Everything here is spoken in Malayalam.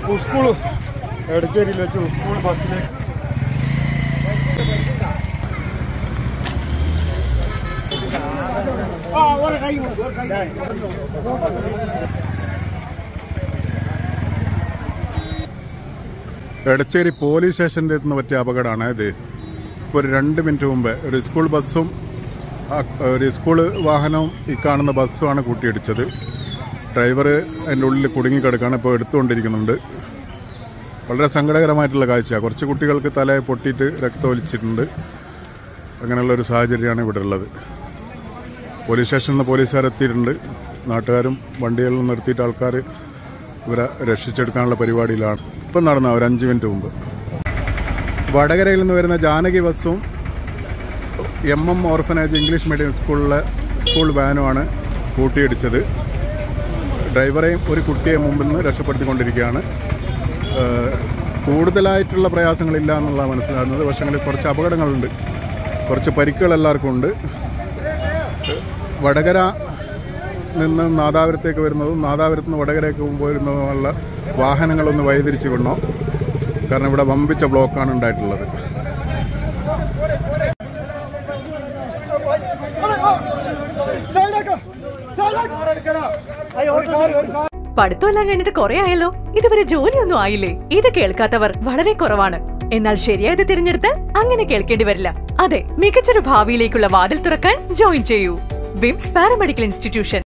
സ്കൂൾ എടച്ചേരിയിൽ വെച്ച് സ്കൂൾ ബസ്സിലേക്ക് എടച്ചേരി പോലീസ് സ്റ്റേഷൻ്റെ അടുത്ത് പറ്റിയ അപകടമാണ് ഇത്. ഇപ്പോൾ ഒരു 2 മിനിറ്റ് മുമ്പ് ഒരു സ്കൂൾ ബസ്സും ഒരു സ്കൂൾ വാഹനവും ഈ കാണുന്ന ബസ്സുമാണ് കൂട്ടിയിടിച്ചത്. ഡ്രൈവർ അതിൻ്റെ ഉള്ളിൽ കുടുങ്ങിക്കിടക്കാണ്, ഇപ്പോൾ എടുത്തുകൊണ്ടിരിക്കുന്നുണ്ട്. വളരെ സങ്കടകരമായിട്ടുള്ള കാഴ്ചയാണ്. കുറച്ച് കുട്ടികൾക്ക് തല പൊട്ടിയിട്ട് രക്തമൊലിച്ചിട്ടുണ്ട്. അങ്ങനെയുള്ളൊരു സാഹചര്യമാണ് ഇവിടെ ഉള്ളത്. പോലീസ് സ്റ്റേഷനിൽ നിന്ന് പോലീസുകാരെത്തിയിട്ടുണ്ട്. നാട്ടുകാരും വണ്ടികളിൽ നിർത്തിയിട്ട് ആൾക്കാർ ഇവരെ രക്ഷിച്ചെടുക്കാനുള്ള പരിപാടിയിലാണ്. ഇപ്പം നടന്ന ഒരു 5 മിനിറ്റ് മുമ്പ് വടകരയിൽ നിന്ന് വരുന്ന ജാനകി ബസ്സും MM ഓർഫനേജ് ഇംഗ്ലീഷ് മീഡിയം സ്കൂളിലെ സ്കൂൾ വാനുമാണ് കൂട്ടിയിടിച്ചത്. ഡ്രൈവറെയും ഒരു കുട്ടിയെ മുമ്പിൽ നിന്ന് രക്ഷപ്പെടുത്തിക്കൊണ്ടിരിക്കുകയാണ്. കൂടുതലായിട്ടുള്ള പ്രയാസങ്ങളില്ല എന്നുള്ളതാണ് മനസ്സിലാകുന്നത്. പക്ഷേ കുറച്ച് അപകടങ്ങളുണ്ട്, കുറച്ച് പരിക്കുകൾ എല്ലാവർക്കും ഉണ്ട്. വടകര നിന്ന് നാദാപുരത്തേക്ക് വരുന്നതും നാദാപുരത്ത് നിന്ന് വടകരയ്ക്ക് വരുന്നതുമുള്ള വാഹനങ്ങളൊന്ന് വഴിതിരിച്ചു വിടണം. കാരണം ഇവിടെ വമ്പിച്ച ബ്ലോക്കാണ് ഉണ്ടായിട്ടുള്ളത്. പഠിത്തമെല്ലാം കഴിഞ്ഞിട്ട് കുറെ ആയല്ലോ, ഇതുവരെ ജോലിയൊന്നും ആയില്ലേ? ഇത് കേൾക്കാത്തവർ വളരെ കുറവാണ്. എന്നാൽ ശരിയായത് തിരഞ്ഞെടുത്താൽ അങ്ങനെ കേൾക്കേണ്ടി വരില്ല. അതെ, മികച്ചൊരു ഭാവിയിലേക്കുള്ള വാതിൽ തുറക്കാൻ ജോയിൻ ചെയ്യൂ വിംസ് പാരാമെഡിക്കൽ ഇൻസ്റ്റിറ്റ്യൂഷൻ.